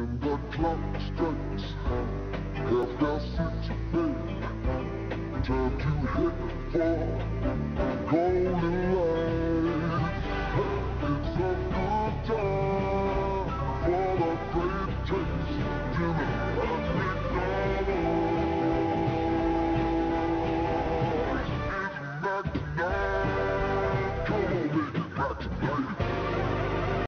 When the clock strikes 6:30, babe, time to head for golden line.